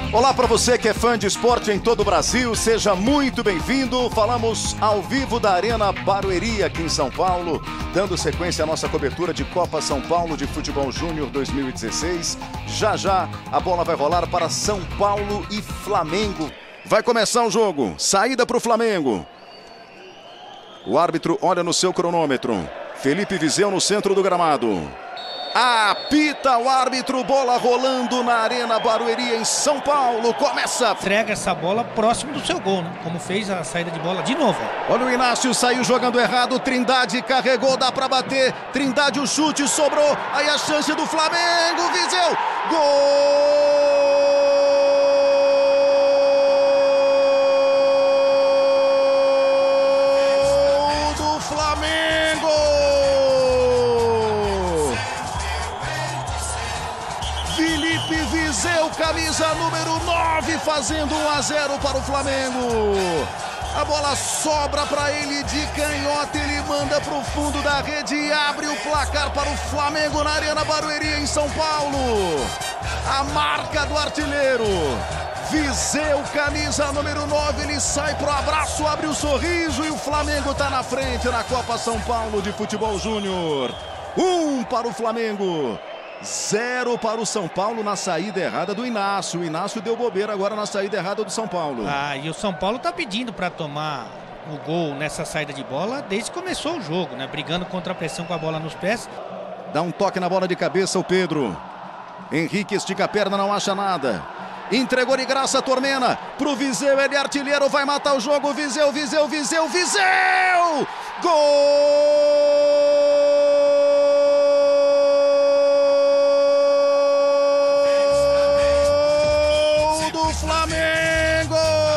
Olá para você que é fã de esporte em todo o Brasil, seja muito bem-vindo. Falamos ao vivo da Arena Barueri aqui em São Paulo, dando sequência à nossa cobertura de Copa São Paulo de Futebol Júnior 2016. Já já a bola vai rolar para São Paulo e Flamengo. Vai começar o jogo, saída para o Flamengo. O árbitro olha no seu cronômetro. Felipe Vizeu no centro do gramado. Apita o árbitro, bola rolando na Arena Barueri em São Paulo, começa. Entrega essa bola próximo do seu gol, né? Como fez a saída de bola de novo. Olha o Inácio, saiu jogando errado, Trindade carregou, dá pra bater, Trindade o chute, sobrou, aí a chance do Flamengo, Vizeu, gol! Do Flamengo! Felipe Vizeu, camisa número 9, fazendo 1-0 para o Flamengo. A bola sobra para ele de canhota, ele manda para o fundo da rede e abre o placar para o Flamengo na Arena Barueri em São Paulo. A marca do artilheiro. Vizeu, camisa número 9, ele sai pro abraço, abre o sorriso e o Flamengo está na frente na Copa São Paulo de Futebol Júnior. 1 para o Flamengo. 0 para o São Paulo na saída errada do Inácio. O Inácio deu bobeira agora na saída errada do São Paulo. E o São Paulo tá pedindo para tomar o gol nessa saída de bola desde que começou o jogo, né? Brigando contra a pressão com a bola nos pés. Dá um toque na bola de cabeça o Pedro. Henrique estica a perna, não acha nada. Entregou de graça a Tormena pro Vizeu, ele é artilheiro, vai matar o jogo. Vizeu, Vizeu, Vizeu, Vizeu! Gol! Flamengo!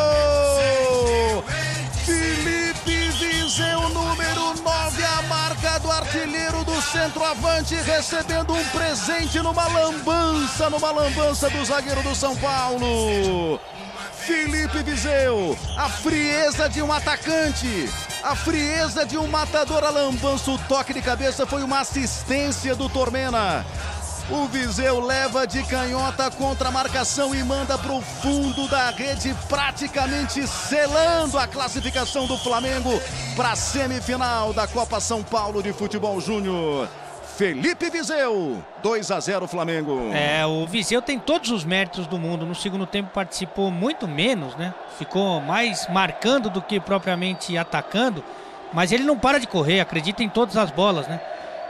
Felipe Vizeu, número 9, a marca do artilheiro do centroavante, recebendo um presente numa lambança do zagueiro do São Paulo. Felipe Vizeu, a frieza de um atacante, a frieza de um matador, a lambança, o toque de cabeça foi uma assistência do Tormena. O Vizeu leva de canhota contra a marcação e manda para o fundo da rede, praticamente selando a classificação do Flamengo para a semifinal da Copa São Paulo de Futebol Júnior. Felipe Vizeu, 2-0 Flamengo. O Vizeu tem todos os méritos do mundo. No segundo tempo participou muito menos, né? Ficou mais marcando do que propriamente atacando. Mas ele não para de correr, acredita em todas as bolas, né?